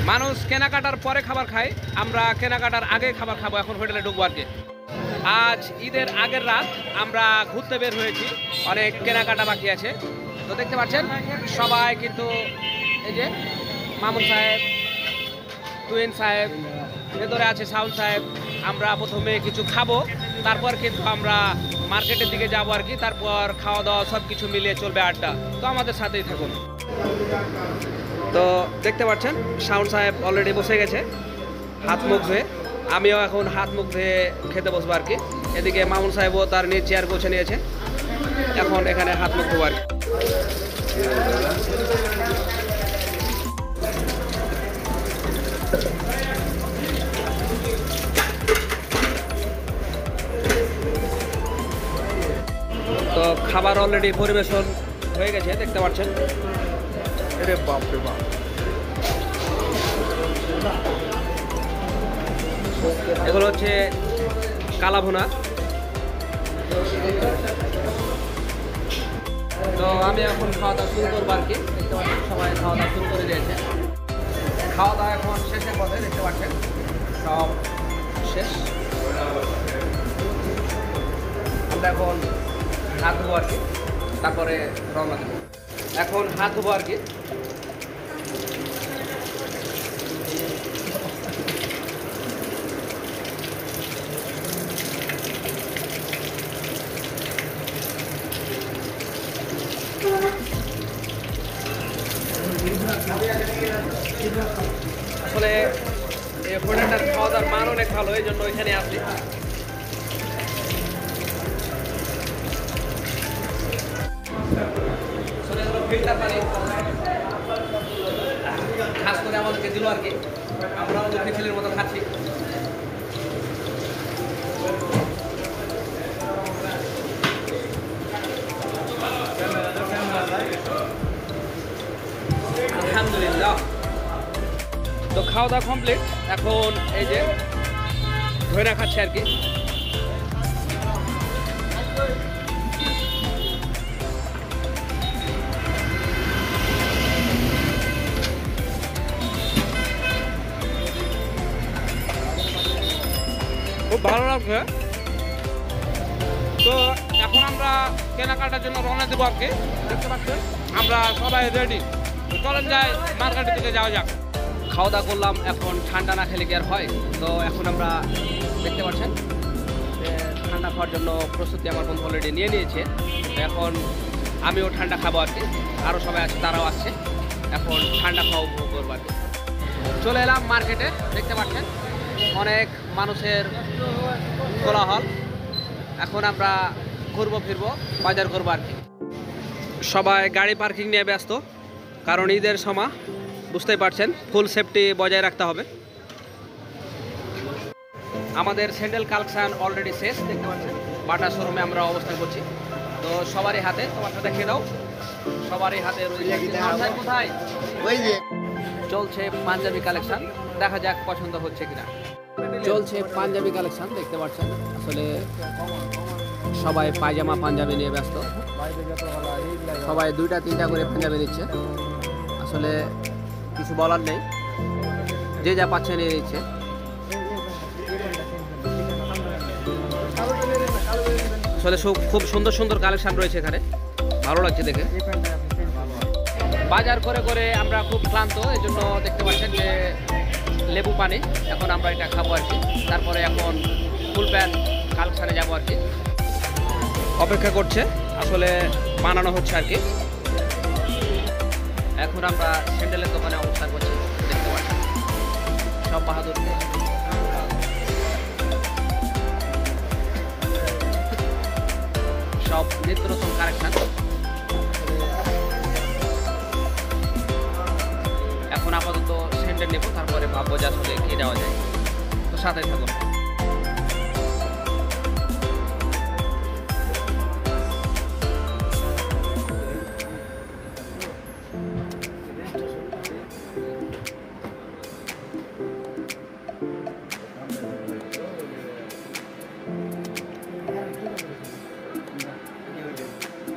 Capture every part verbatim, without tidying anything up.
মানুষ কেনাকাটার পরে খাবার খায়, আমরা কেনাকাটার আগে খাবার খাবো। এখন হোটেলে ঢুকবো আর কি। আজ ঈদের আগের রাত আমরা ঘুরতে বের হয়েছি, অনেক কেনাকাটা বাকি আছে। তো দেখতে পাচ্ছেন সবাই কিন্তু এই যে মামুন সাহেব, তুহিন সাহেব, ভেতরে আছে শাওন সাহেব। আমরা প্রথমে কিছু খাবো, তারপর কিন্তু আমরা মার্কেটের দিকে যাবো আর কি। তারপর খাওয়া দাওয়া সব কিছু মিলিয়ে চলবে আড্ডা। তো আমাদের সাথেই থাকুন। তো দেখতে পাচ্ছেন শাওন সাহেব অলরেডি বসে গেছে হাত মুখ ধুয়ে। আমিও এখন হাত মুখ ধুয়ে খেতে বসবো আর কি। এদিকে মামুন সাহেবও তার নিয়ে চেয়ার গোছে নিয়েছে, এখন এখানে হাত মুখ ধোবো আর কি। তো খাবার অলরেডি পরিবেশন হয়ে গেছে, দেখতে পাচ্ছেন। আরে বাপ রে বাপ, এগুলো হচ্ছে কালাভুনা। তো আমি এখন খাওয়া দাওয়া শুরু করবো আর কি। দেখতে পাচ্ছেন সবাই খাওয়া দাওয়া শুরু করে দিয়েছে। খাওয়া দাওয়া এখন শেষের পথে, দেখতে পাচ্ছেন সব শেষ। আমরা এখন হাত ধোবো আর কি, তারপরে রওনা দেবো। এখন হাত ধোবো আর কি। আসলে এই হোটেলটার খাওয়া দাওয়ার মান অনেক ভালো, এই জন্য ওইখানে আসি। ফিল্টার পানি খাস করে আমাদেরকে দিল আর কি। আমরাও লক্ষ্মী ছেলের মতো খাচ্ছি। আলহামদুলিল্লাহ। তো খাওয়া দাওয়া কমপ্লিট, এখন এই যে ধইরা খাচ্ছে আর কি। খুব ভালো লাগছে। তো এখন আমরা কেনাকাটার জন্য রওনা দেবো আর কি। দেখতে পাচ্ছেন আমরা সবাই রেডি। চলেন যাই মার্কেটের দিকে যাওয়া যাক। খাওয়া দাওয়া করলাম, এখন ঠান্ডা না খেলে কি আর হয়। তো এখন আমরা দেখতে পাচ্ছেন ঠান্ডা খাওয়ার জন্য প্রস্তুতি আমার বন্ধু অলরেডি নিয়ে নিয়েছে। তো এখন আমিও ঠান্ডা খাবো আর কি। আরও সবাই আছে, তারাও আসছে। এখন ঠান্ডা খাওয়া উপভোগ করবো আর কি। চলে এলাম মার্কেটে, দেখতে পাচ্ছেন অনেক মানুষের কোলাহল। এখন আমরা ঘুরবো ফিরবো, বাজার করবো আর কি। সবাই গাড়ি পার্কিং নিয়ে ব্যস্ত, কারণ ঈদের সময় বুঝতেই পারছেন ফুল সেফটি বজায় রাখতে হবে। আমাদের স্যান্ডেল কালেকশন অলরেডি শেষ, দেখতে পাচ্ছেন বাটা শোরুমে আমরা অবস্থান করছি। তো সবারই হাতে, তোমার সাথে দেখে দাও, সবারই হাতে কোথায় চলছে পাঞ্জাবি কালেকশন। দেখা যাক পছন্দ হচ্ছে কিনা। চলছে পাঞ্জাবি কালেকশন, দেখতে পাচ্ছেন আসলে সবাই পায়জামা পাঞ্জাবি নিয়ে ব্যস্ত। সবাই দুইটা তিনটা করে পাঞ্জাবি নিচ্ছে। আসলে কিছু বলার নেই, যে যা পাচ্ছে নিয়ে নিচ্ছে। আসলে খুব সুন্দর সুন্দর কালেকশন রয়েছে এখানে, ভালো লাগছে দেখে। বাজার করে করে আমরা খুব ক্লান্ত, এই জন্য দেখতে পাচ্ছেন যে লেবু পানি এখন আমরা এটা খাবো আর কি। তারপরে এখন ফুল প্যান্ট কালেকশানে যাবো আর কি। অপেক্ষা করছে, আসলে বানানো হচ্ছে আর কি। এখন আমরা স্যান্ডেলের দোকানে অবস্থান করছি, দেখতে পাচ্ছি সব বাহাদুর সব নিত্য নতুন কালেকশন। এখন আপাতত স্যান্ডেল নেব, তারপরে ভাববো যে আসলে কি নেওয়া যায়। তো সাথে থাকুন।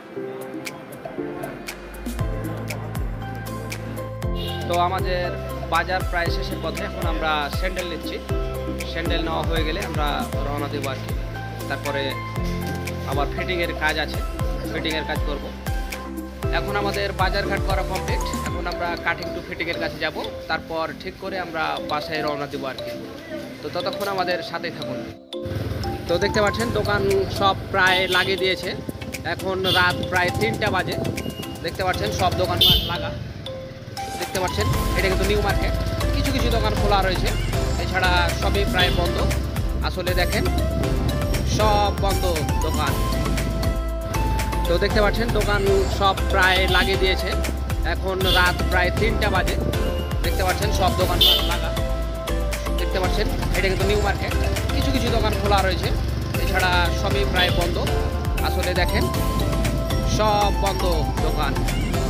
তো আমাদের বাজার প্রায় শেষের পথে। এখন আমরা স্যান্ডেল নিচ্ছি, স্যান্ডেল নেওয়া হয়ে গেলে আমরা রওনা দেবো আর কি। তারপরে আবার ফিটিংয়ের কাজ আছে, ফিটিংয়ের কাজ করব। এখন আমাদের বাজারঘাট করা কমপ্লিট, এখন আমরা কাটিং টু ফিটিংয়ের কাছে যাব, তারপর ঠিক করে আমরা বাসায় রওনা দেবো আর কি। তো ততক্ষণ আমাদের সাথেই থাকুন। তো দেখতে পাচ্ছেন দোকান সব প্রায় লাগিয়ে দিয়েছে, এখন রাত প্রায় তিনটা বাজে। দেখতে পাচ্ছেন সব দোকান লাগা, দেখতে পাচ্ছেন এটা কিন্তু নিউ মার্কেট। কিছু কিছু দোকান খোলা রয়েছে, এছাড়া সবই প্রায় বন্ধ। আসলে দেখেন সব বন্ধ দোকান। তো দেখতে পাচ্ছেন দোকান সব প্রায় লাগিয়ে দিয়েছে, এখন রাত প্রায় তিনটা বাজে। দেখতে পাচ্ছেন সব দোকান লাগা, দেখতে পাচ্ছেন এটা কিন্তু নিউ মার্কেট। কিছু কিছু দোকান খোলা রয়েছে, এছাড়া সবই প্রায় বন্ধ। আসলে দেখেন সব বন্ধ দোকান।